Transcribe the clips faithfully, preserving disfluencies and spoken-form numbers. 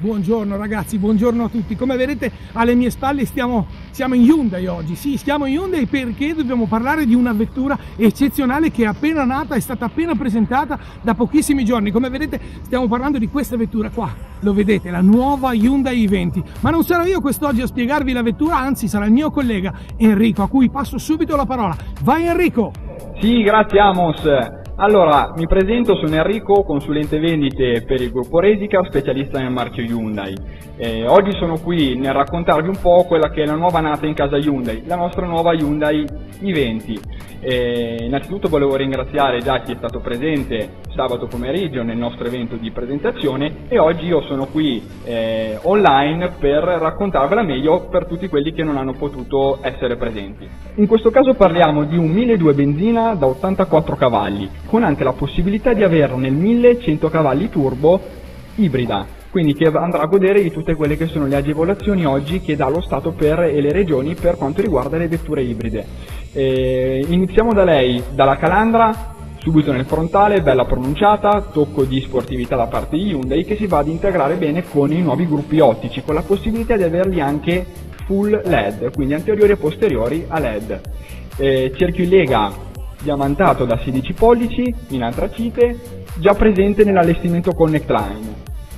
Buongiorno ragazzi, buongiorno a tutti. Come vedete alle mie spalle stiamo, siamo in Hyundai oggi. Sì, stiamo in Hyundai perché dobbiamo parlare di una vettura eccezionale che è appena nata, è stata appena presentata da pochissimi giorni. Come vedete stiamo parlando di questa vettura qua, lo vedete, la nuova Hyundai i venti. Ma non sarò io quest'oggi a spiegarvi la vettura, anzi sarà il mio collega Enrico, a cui passo subito la parola. Vai Enrico! Sì, grazie Amos. Allora, mi presento, sono Enrico, consulente vendite per il gruppo Resica, specialista nel marchio Hyundai. Eh, oggi sono qui nel raccontarvi un po' quella che è la nuova nata in casa Hyundai, la nostra nuova Hyundai i venti. Eh, innanzitutto volevo ringraziare già chi è stato presente sabato pomeriggio nel nostro evento di presentazione e oggi io sono qui eh, online per raccontarvela meglio per tutti quelli che non hanno potuto essere presenti. In questo caso parliamo di un milleduecento benzina da ottantaquattro cavalli, con anche la possibilità di averne il millecento cavalli turbo ibrida, quindi che andrà a godere di tutte quelle che sono le agevolazioni oggi che dà lo Stato per, e le regioni per quanto riguarda le vetture ibride. Eh, iniziamo da lei, dalla calandra, subito nel frontale, bella pronunciata, tocco di sportività da parte di Hyundai che si va ad integrare bene con i nuovi gruppi ottici, con la possibilità di averli anche full L E D, quindi anteriori e posteriori a L E D. Eh, cerchio in lega diamantato da sedici pollici in antracite, già presente nell'allestimento Connect Line.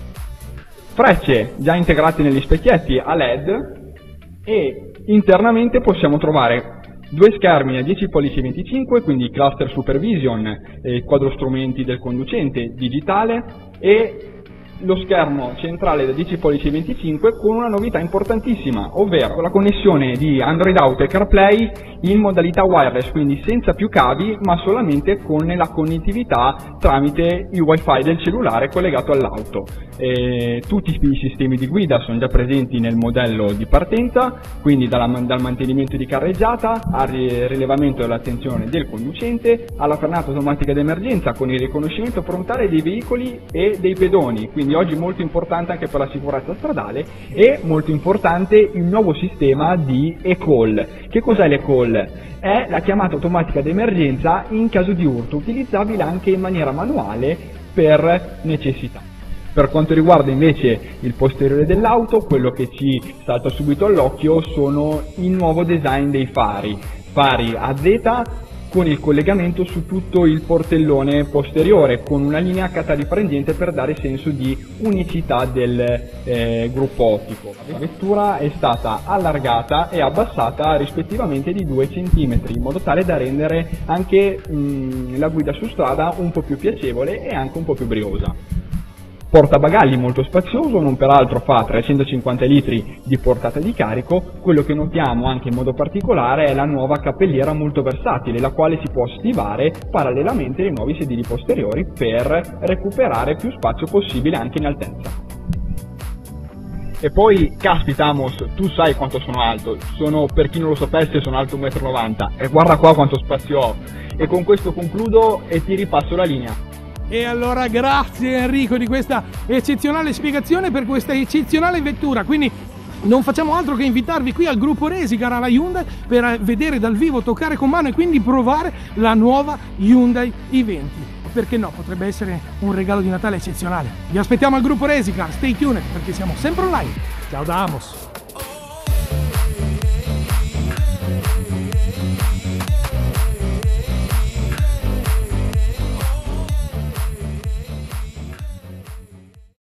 Frecce già integrate negli specchietti a L E D e internamente possiamo trovare due schermi a dieci pollici venticinque, quindi cluster supervision, eh, quadro strumenti del conducente digitale e lo schermo centrale da dieci pollici venticinque con una novità importantissima, ovvero la connessione di Android Auto e CarPlay in modalità wireless, quindi senza più cavi ma solamente con la connettività tramite il wifi del cellulare collegato all'auto. Eh, tutti i sistemi di guida sono già presenti nel modello di partenza, quindi dalla, dal mantenimento di carreggiata al rilevamento dell'attenzione del conducente, alla frenata automatica d'emergenza con il riconoscimento frontale dei veicoli e dei pedoni, quindi oggi molto importante anche per la sicurezza stradale, e molto importante il nuovo sistema di eCall. Che cos'è l'eCall? È la chiamata automatica d'emergenza in caso di urto, utilizzabile anche in maniera manuale per necessità. Per quanto riguarda invece il posteriore dell'auto, quello che ci salta subito all'occhio sono il nuovo design dei fari, fari a Z con il collegamento su tutto il portellone posteriore, con una linea H riprendente per dare senso di unicità del eh, gruppo ottico. La vettura è stata allargata e abbassata rispettivamente di due centimetri, in modo tale da rendere anche mh, la guida su strada un po' più piacevole e anche un po' più briosa. Portabagagli molto spazioso, non peraltro fa trecentocinquanta litri di portata di carico. Quello che notiamo anche in modo particolare è la nuova cappelliera molto versatile, la quale si può stivare parallelamente ai nuovi sedili posteriori per recuperare più spazio possibile anche in altezza. E poi, caspita Amos, tu sai quanto sono alto, sono, per chi non lo sapesse, sono alto un metro e novanta e guarda qua quanto spazio ho. E con questo concludo e ti ripasso la linea. E allora grazie Enrico di questa eccezionale spiegazione per questa eccezionale vettura, quindi non facciamo altro che invitarvi qui al gruppo Resica alla Hyundai per vedere dal vivo, toccare con mano e quindi provare la nuova Hyundai i venti. Perché no, potrebbe essere un regalo di Natale eccezionale. Vi aspettiamo al gruppo Resica, stay tuned perché siamo sempre online. Ciao da Amos.